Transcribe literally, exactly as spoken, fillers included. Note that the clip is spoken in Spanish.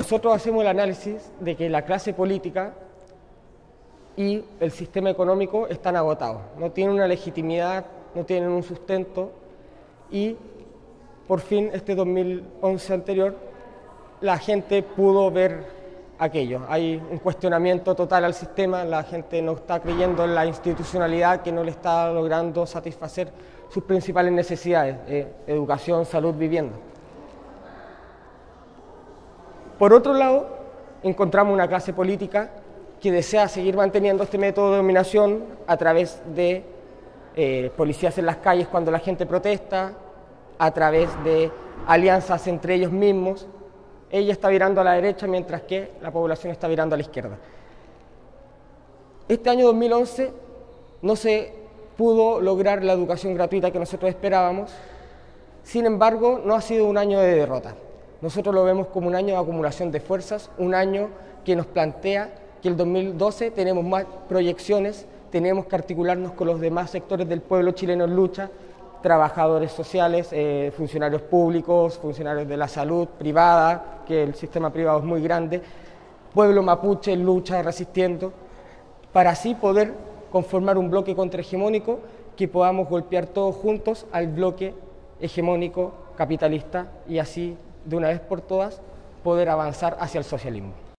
nosotros hacemos el análisis de que la clase política y el sistema económico están agotados, no tienen una legitimidad, no tienen un sustento, y por fin este dos mil once anterior la gente pudo ver aquello. Hay un cuestionamiento total al sistema, la gente no está creyendo en la institucionalidad que no le está logrando satisfacer sus principales necesidades, eh, educación, salud, vivienda. Por otro lado, encontramos una clase política que desea seguir manteniendo este método de dominación a través de eh, policías en las calles cuando la gente protesta, a través de alianzas entre ellos mismos. Ella está virando a la derecha mientras que la población está virando a la izquierda. Este año dos mil once no se pudo lograr la educación gratuita que nosotros esperábamos, sin embargo no ha sido un año de derrota. Nosotros lo vemos como un año de acumulación de fuerzas, un año que nos plantea que el dos mil doce tenemos más proyecciones, tenemos que articularnos con los demás sectores del pueblo chileno en lucha, trabajadores sociales, eh, funcionarios públicos, funcionarios de la salud privada, que el sistema privado es muy grande, pueblo mapuche en lucha, resistiendo, para así poder conformar un bloque contrahegemónico que podamos golpear todos juntos al bloque hegemónico capitalista y así, de una vez por todas, poder avanzar hacia el socialismo.